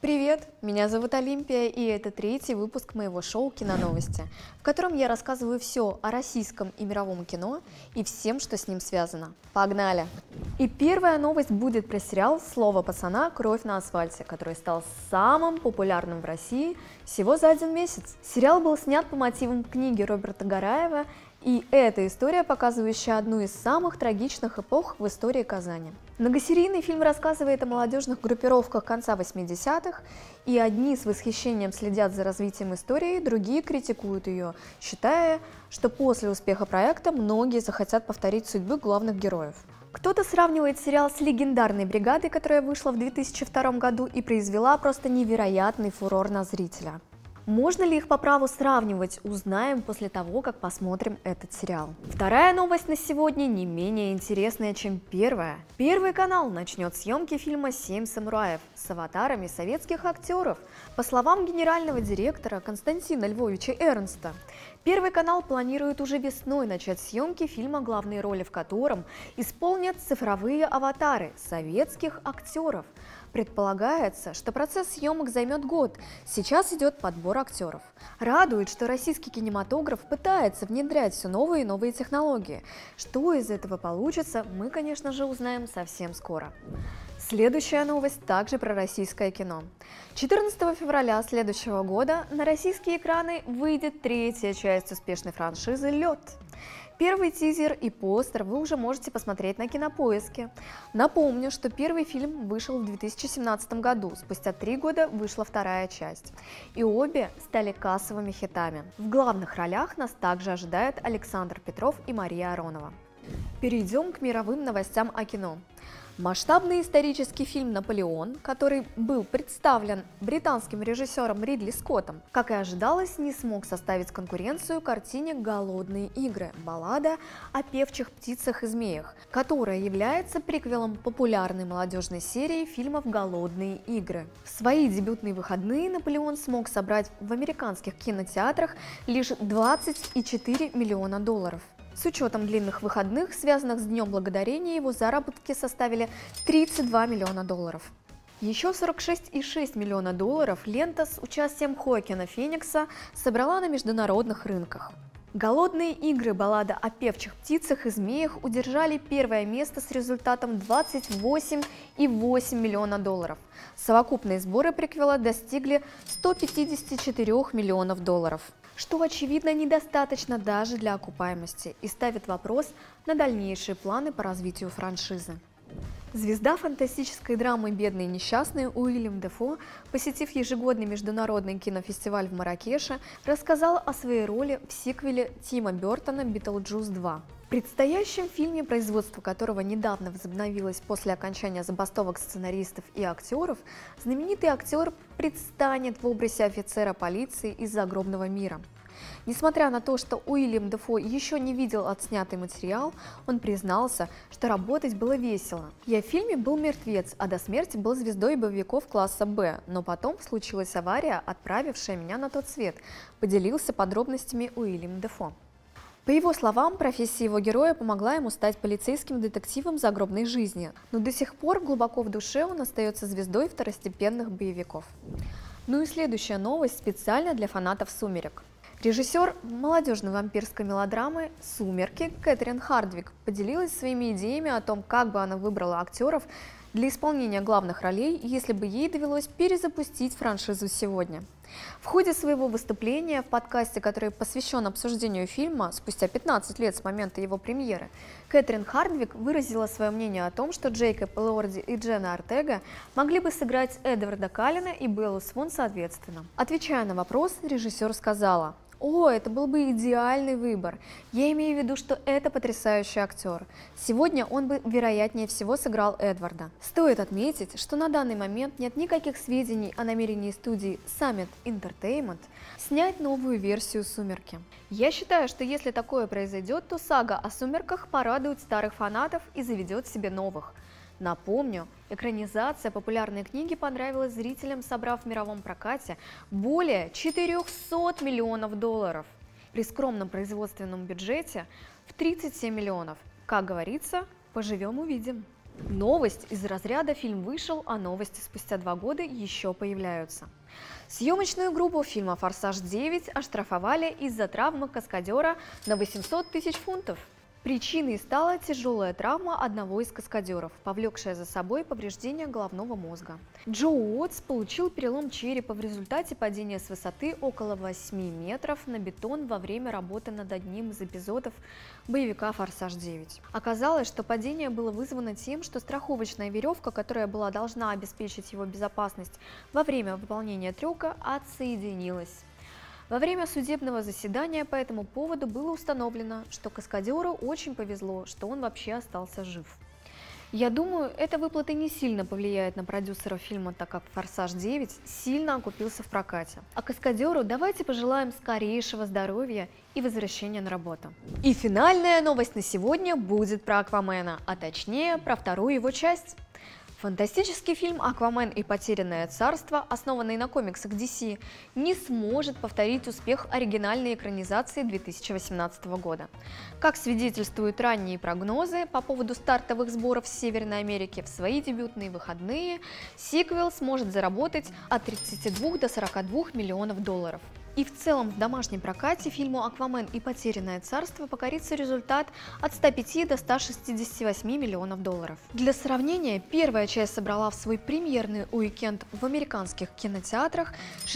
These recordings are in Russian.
Привет, меня зовут Олимпия, и это третий выпуск моего шоу «Киноновости», в котором я рассказываю все о российском и мировом кино и всем, что с ним связано. Погнали! И первая новость будет про сериал «Слово пацана. Кровь на асфальте», который стал самым популярным в России всего за один месяц. Сериал был снят по мотивам книги Роберта Гараева, и это история, показывающая одну из самых трагичных эпох в истории Казани. Многосерийный фильм рассказывает о молодежных группировках конца 80-х, и одни с восхищением следят за развитием истории, другие критикуют ее, считая, что после успеха проекта многие захотят повторить судьбы главных героев. Кто-то сравнивает сериал с легендарной «Бригадой», которая вышла в 2002 году и произвела просто невероятный фурор на зрителя. Можно ли их по праву сравнивать, узнаем после того, как посмотрим этот сериал. Вторая новость на сегодня не менее интересная, чем первая. Первый канал начнет съемки фильма «Семь самураев» с аватарами советских актеров. По словам генерального директора Константина Львовича Эрнста, Первый канал планирует уже весной начать съемки фильма, главные роли в котором исполнят цифровые аватары советских актеров. Предполагается, что процесс съемок займет год. Сейчас идет подбор актеров. Радует, что российский кинематограф пытается внедрять все новые и новые технологии. Что из этого получится, мы, конечно же, узнаем совсем скоро. Следующая новость также про российское кино. 14 февраля следующего года на российские экраны выйдет третья часть успешной франшизы «Лед». Первый тизер и постер вы уже можете посмотреть на Кинопоиске. Напомню, что первый фильм вышел в 2017 году, спустя 3 года вышла вторая часть. И обе стали кассовыми хитами. В главных ролях нас также ожидают Александр Петров и Мария Аронова. Перейдем к мировым новостям о кино. Масштабный исторический фильм «Наполеон», который был представлен британским режиссером Ридли Скоттом, как и ожидалось, не смог составить конкуренцию картине «Голодные игры. Баллада о певчих птицах и змеях», которая является приквелом популярной молодежной серии фильмов «Голодные игры». В свои дебютные выходные «Наполеон» смог собрать в американских кинотеатрах лишь $24 миллиона. С учетом длинных выходных, связанных с Днем Благодарения, его заработки составили $32 миллиона. Еще $46,6 миллиона лента с участием Хоакина Феникса собрала на международных рынках. «Голодные игры. Баллада о певчих птицах и змеях» удержали первое место с результатом $28,8 миллиона. Совокупные сборы приквела достигли $154 миллионов, что, очевидно, недостаточно даже для окупаемости и ставит вопрос на дальнейшие планы по развитию франшизы. Звезда фантастической драмы «Бедные и несчастные» Уильям Дефо, посетив ежегодный международный кинофестиваль в Марракеше, рассказал о своей роли в сиквеле Тима Бертона «Битлджус 2». В предстоящем фильме, производство которого недавно возобновилось после окончания забастовок сценаристов и актеров, знаменитый актер предстанет в образе офицера полиции из загробного мира. Несмотря на то, что Уильям Дефо еще не видел отснятый материал, он признался, что работать было весело. «Я в фильме был мертвец, а до смерти был звездой боевиков класса «Б», но потом случилась авария, отправившая меня на тот свет», поделился подробностями Уильям Дефо. По его словам, профессия его героя помогла ему стать полицейским детективом загробной жизни, но до сих пор глубоко в душе он остается звездой второстепенных боевиков. Ну и следующая новость специально для фанатов «Сумерек». Режиссер молодежной вампирской мелодрамы «Сумерки» Кэтрин Хардвик поделилась своими идеями о том, как бы она выбрала актеров для исполнения главных ролей, если бы ей довелось перезапустить франшизу сегодня. В ходе своего выступления в подкасте, который посвящен обсуждению фильма спустя 15 лет с момента его премьеры, Кэтрин Хардвик выразила свое мнение о том, что Джейкоб Элорди и Дженна Ортега могли бы сыграть Эдварда Каллена и Беллу Свон соответственно. Отвечая на вопрос, режиссер сказала: «О, это был бы идеальный выбор. Я имею в виду, что это потрясающий актер. Сегодня он бы, вероятнее всего, сыграл Эдварда». Стоит отметить, что на данный момент нет никаких сведений о намерении студии Summit Entertainment снять новую версию «Сумерки». Я считаю, что если такое произойдет, то сага о «Сумерках» порадует старых фанатов и заведет себе новых. Напомню, экранизация популярной книги понравилась зрителям, собрав в мировом прокате более $400 миллионов. При скромном производственном бюджете в 37 миллионов. Как говорится, поживем – увидим. Новость из разряда «фильм вышел, а новости спустя 2 года еще появляются». Съемочную группу фильма «Форсаж 9» оштрафовали из-за травмы каскадера на 800 тысяч фунтов. Причиной стала тяжелая травма одного из каскадеров, повлекшая за собой повреждение головного мозга. Джо Уотс получил перелом черепа в результате падения с высоты около 8 метров на бетон во время работы над одним из эпизодов боевика «Форсаж 9». Оказалось, что падение было вызвано тем, что страховочная веревка, которая была должна обеспечить его безопасность во время выполнения трюка, отсоединилась. Во время судебного заседания по этому поводу было установлено, что каскадеру очень повезло, что он вообще остался жив. Я думаю, эта выплата не сильно повлияет на продюсеров фильма, так как «Форсаж 9» сильно окупился в прокате. А каскадеру давайте пожелаем скорейшего здоровья и возвращения на работу. И финальная новость на сегодня будет про «Аквамена», а точнее про вторую его часть. Фантастический фильм «Аквамен и потерянное царство», основанный на комиксах DC, не сможет повторить успех оригинальной экранизации 2018 года. Как свидетельствуют ранние прогнозы по поводу стартовых сборов в Северной Америке, в свои дебютные выходные сиквел сможет заработать от 32 до 42 миллионов долларов. И в целом в домашнем прокате фильму «Аквамен и потерянное царство» покорится результат от 105 до 168 миллионов долларов. Для сравнения, первая часть собрала в свой премьерный уикенд в американских кинотеатрах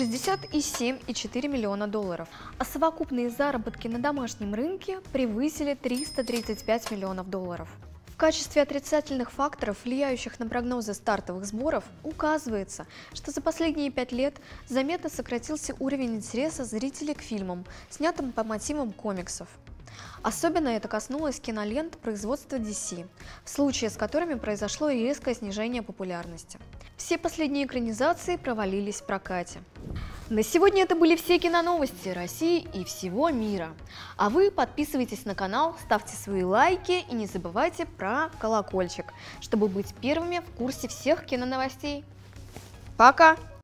67,4 миллиона долларов, а совокупные заработки на домашнем рынке превысили 335 миллионов долларов. В качестве отрицательных факторов, влияющих на прогнозы стартовых сборов, указывается, что за последние 5 лет заметно сократился уровень интереса зрителей к фильмам, снятым по мотивам комиксов. Особенно это коснулось кинолент производства DC, в случае с которыми произошло резкое снижение популярности. Все последние экранизации провалились в прокате. На сегодня это были все киноновости России и всего мира. А вы подписывайтесь на канал, ставьте свои лайки и не забывайте про колокольчик, чтобы быть первыми в курсе всех киноновостей. Пока!